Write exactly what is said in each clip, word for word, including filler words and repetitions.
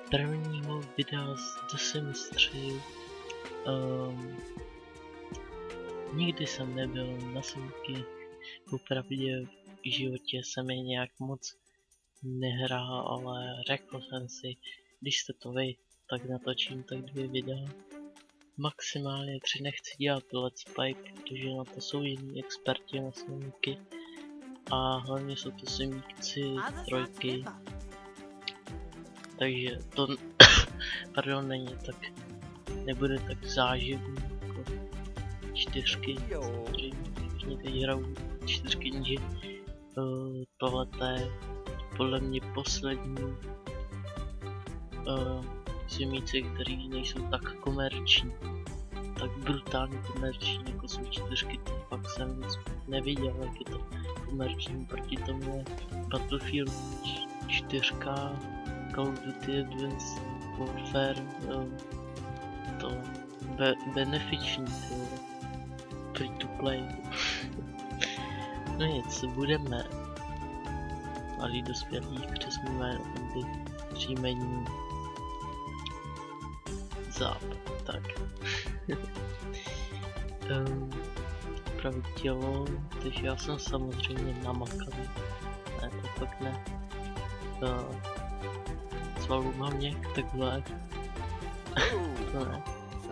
prvního videa z The Sims tři. Um, nikdy jsem nebyl na Simky, popravdě v životě jsem je nějak moc nehrál, ale řekl jsem si, když jste to vy, tak natočím tak dvě videa. Maximálně tři, nechci dělat let's play, protože na to jsou jiní experti na Simky. A hlavně jsou to Simíkci trojky. Takže to pardon, není tak, nebude tak záživný jako čtyřky. Samozřejmě teď hraju čtyřky, že uh, tohle je podle mě poslední uh, Simíci, který nejsou tak komerční, tak brutálně komerční jako jsou čtyřky, to fakt jsem nic neviděl, jak je to komerční, proti tomu je Battlefield čtyři, Call of Duty Advanced Warfare, uh, to be benefiční, to free to play. No nic, budeme malí dospělí, přesmíme ty příjmení záp, tak. um, Pravý tělo, takže já jsem samozřejmě namakaný, ne, to fakt ne. Uh, Svalu mám nějak takhle, to ne.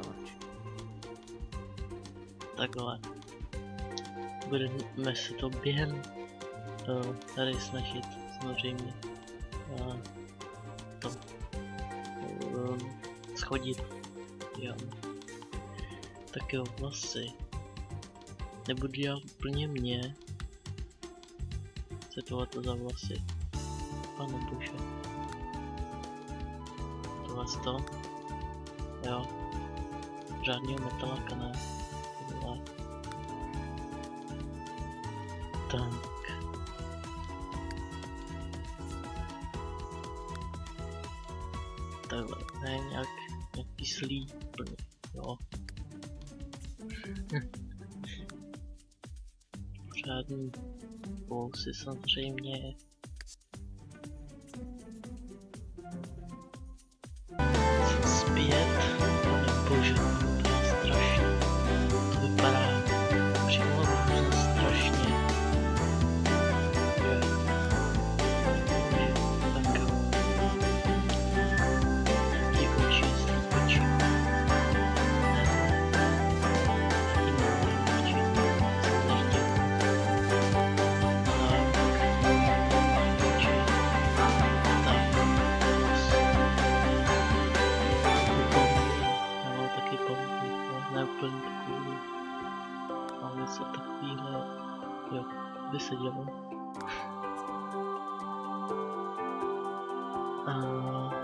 Takhle. Budeme se to během uh, tady snažit samozřejmě uh, to uh, schodit. Jo. Tak jo, vlasy. Nebudu dělat úplně mě. Co tohleto za vlasy? Pane bože. Tohle to? Jo. Žádného metalaka ne. Tohle. Tak. Takhle, ne, nějak, nějak kyslý, úplně, jo. Žádný vousy samozřejmě. Zpět, pane bože, to je strašný. To vypadá přímo různě strašně. Tak jo. Ty oči, oči. Něco takovýhle, jo, by se dělo. A...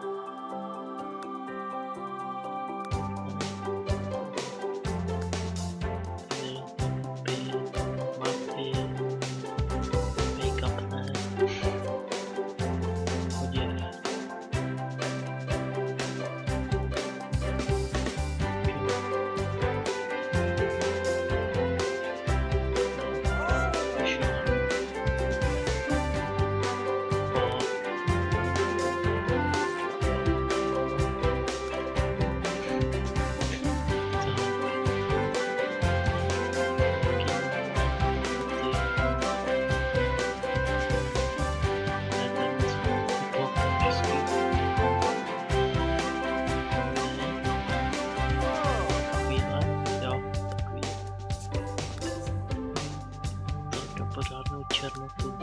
černotu.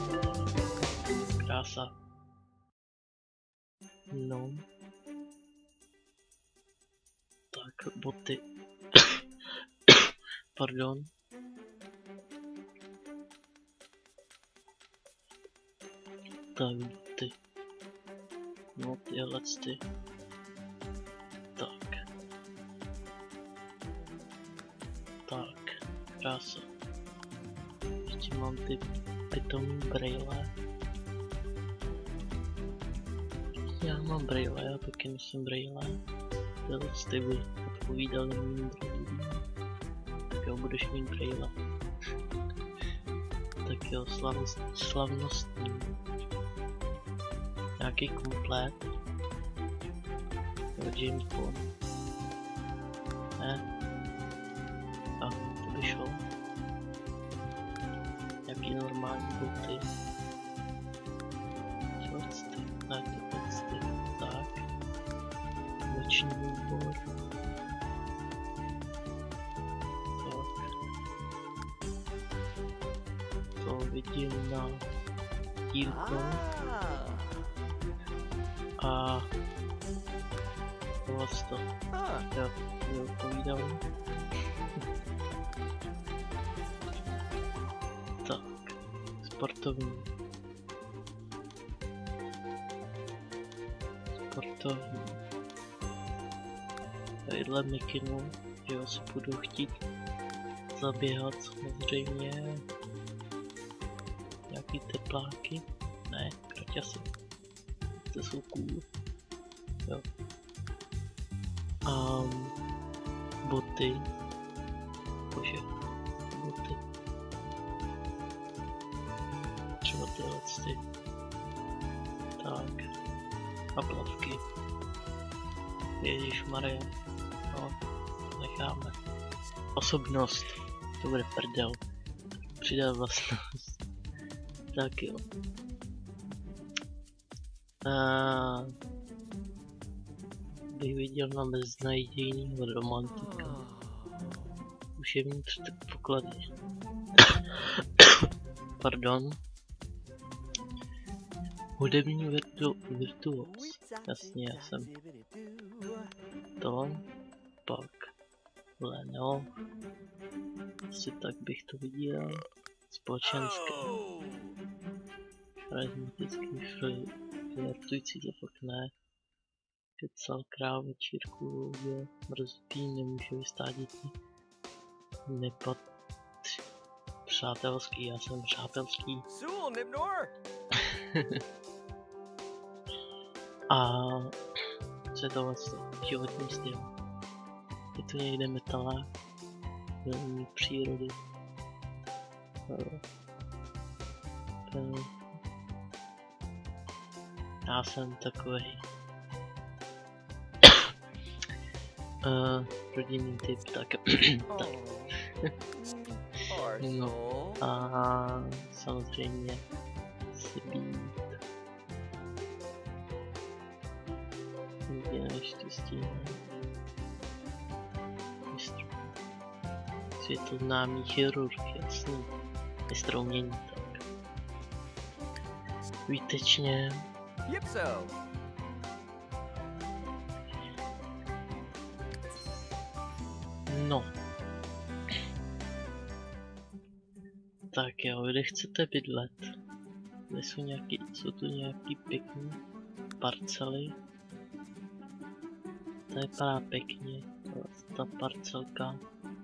Krása. No. Tak, boty. Pardon. Tak, boty. No, tyhle ty. Tak. Tak, krása. Ještě mám ty pitomní brejle. Já mám brejle, já taky nosím brejle. Tyhle ty by odpovídaly mým brejlím. Tak jo, budeš mít brejle. Tak jo, slav, slavnostní. Nějaký komplet. James Bond. Ne? A to by šlo. Jaký normální boty. Šortsty, ne to pocty. Tak. Noční výbor. Tak. To vidím na dílku. A vlastně já mi odpovídám. Tak, sportovní. Sportovní. Tadyhle mikinu, že jo, si budu chtít zaběhat samozřejmě. Nějaký tepláky? Ne, kraťasy. To jsou cool. Jo. A boty. Bože, boty. Třeba tyhle ty. Tak. A plavky. Ježišmarja. No, necháme. Osobnost. To bude prdel. Přidat vlastnost. Tak jo. A bych viděl na beznadějnýho romantika. Už je vnitř tak poklady. Pardon. Hudební virtu virtuos. Jasně, já jsem to. Pak Leno. Asi tak bych to viděl. Společenské. Charismatický flirtující, to fakt ne. Kecal král večírku, je mrzutý, nemůže vystát děti. Nepatří. Přátelský, já jsem přátelský. A co je to vlastně? Životní styl. Je tu někde metalák, milovní přírody. Já jsem takový uh, rodinný typ, tak tak. No a samozřejmě si být někde neštěstí. Světoznámý chirurg, jasný. Mistr umění, tak. Výtečně. No. Tak jo, kde chcete bydlet? Kde jsou nějaký, jsou tu nějaký pěkný parcely? To vypadá pěkně, ta parcelka.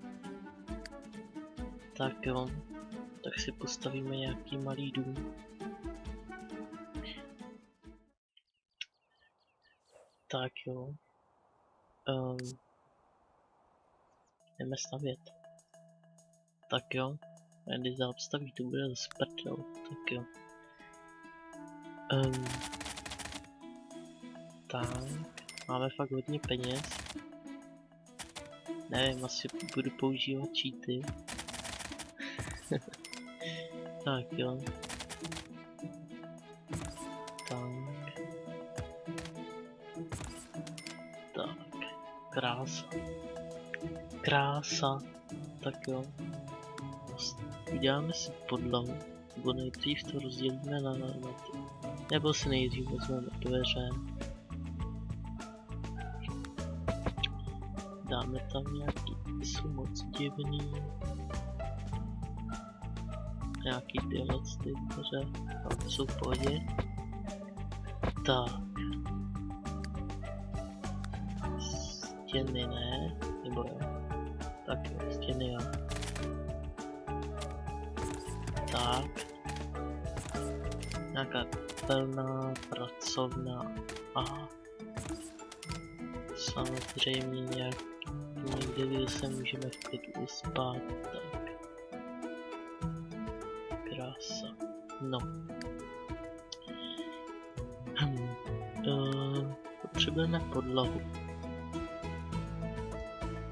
Tak jo, tak si postavíme nějaký malý dům. Tak jo. Um, jdeme stavět. Tak jo. A když zaobstaví, to bude zase prdel. Tak jo. Um, tak. Máme fakt hodně peněz. Nevím, asi budu používat cheaty. Tak jo. Tak. Tak. Krása. Krása. Tak jo. Uděláme si podlahu. Nebo nejdřív to rozdělíme na, na, na ty. Nebo si nejdřív vezmeme dveře. Dáme tam nějaký, ty jsou moc divný. Nějaký tyhle ty dveře, ale ty jsou v pohodě. Tak. Stěny ne, nebo jo. Tak jo, stěny jo. Tak. Nějaká pelná pracovna a samozřejmě nějak někde, kde se můžeme v klidu spát, tak. Krása. No. Hm. Uh, potřebujeme podlahu.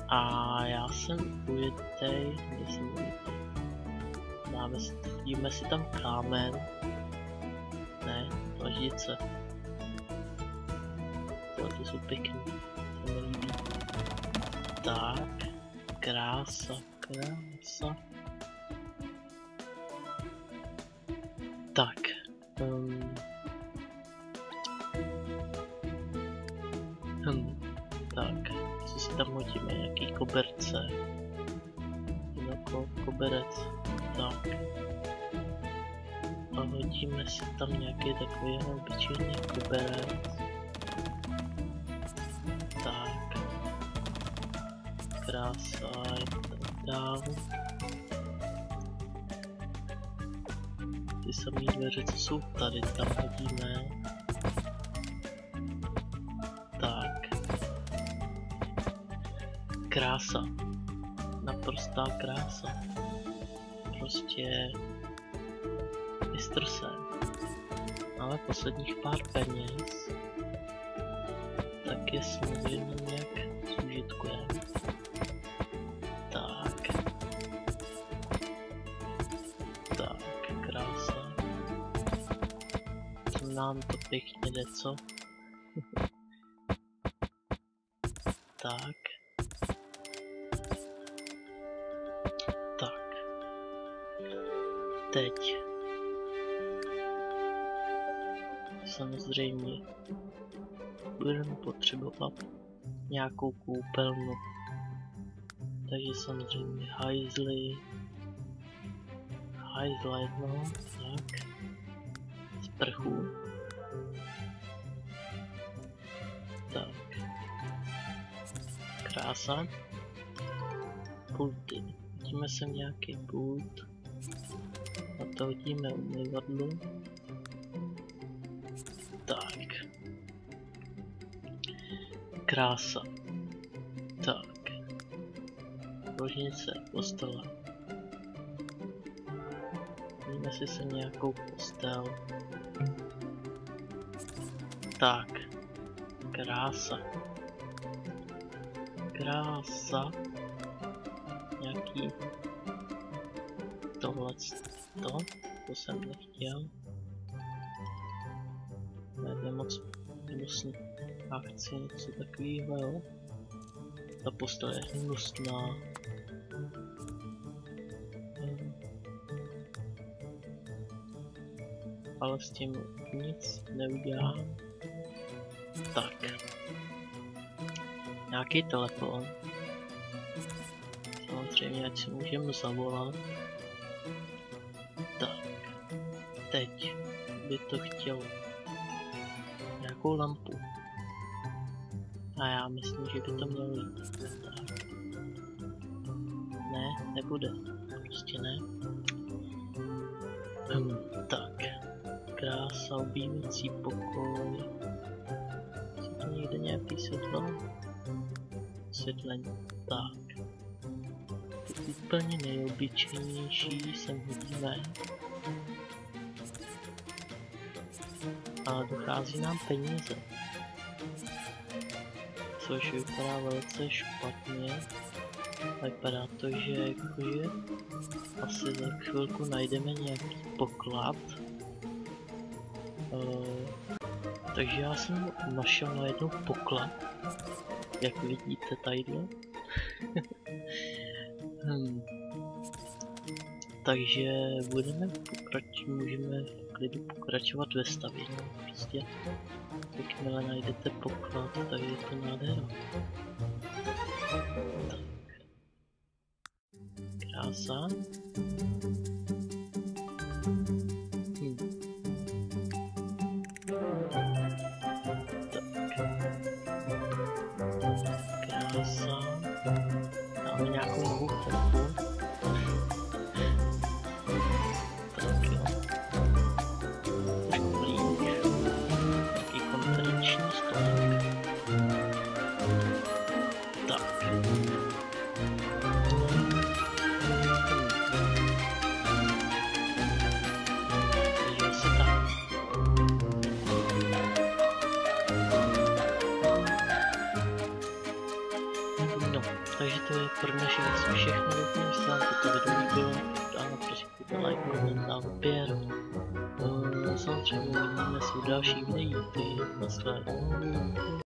A já jsem ujetej, kde jsem ujetej? Dáme si, díme si tam kámen. Ne, dlaždice. Tyhle ty jsou pěkný, to mi líbí. Tak, krása, krása. Tak, um, hm, tak, co si tam hodíme, nějaký koberce. Jako koberec, tak. A hodíme si tam nějaký takový obyčejný koberec. Tak. Krása, je tam dál. Ty samé dveře, co jsou tady, tam hodíme. Tak. Krása. Naprostá krása. Prostě mistr sen. Ale posledních pár peněz, tak je samozřejmě nějak zužitkujeme. Tak. Tak, krása. Co nám to pěkně jde, co? Tak. Tak. Teď. Samozřejmě budeme potřebovat nějakou koupelnu. Takže samozřejmě hajzly. Hajzla jedno, tak. Sprchu. Tak. Krása. Pulty. Hodíme sem nějaký pult. A to hodíme umyvadlo. Tak. Krása. Tak. Ložnice, postele. Hodíme si sem nějakou postel. Tak. Krása. Krása. Nějaký tohle to, to jsem nechtěl. Ne moc hnusný. A chci něco takového, jo. Ta postava je hnusná. Hmm. Ale s tím nic neudělám. Tak. Nějaký telefon. Samozřejmě, ať si můžeme zavolat. Tak. Teď by to chtělo nějakou lampu. A já myslím, že by to mělo jít. Tak. Ne, nebude. Prostě ne. Hm, tak. Krása, obývací pokoj. Jsou to někde nějaký světlo? Světlení. Tak. To úplně nejobyčejnější sem hodíme. Ale dochází nám peníze. Což vypadá velice špatně. Vypadá to, že jakože asi za chvilku najdeme nějaký poklad. Uh, takže já jsem našel najednou poklad. Jak vidíte tadyhle. hmm. Takže budeme pokračovat, můžeme v klidu pokračovat ve stavění. Prostě jakmile najdete poklad, tak je to nádhera. Tak. Krása. Hm. Tak. Krása. Dáme nějakou novou pompu. Takže to je pro dnešek asi všechno, doufám, že se vám toto video líbilo. Dáme prosím like, koment a odběr. Uh, samozřejmě uvidíme se u dalších videí, ty nashledanou.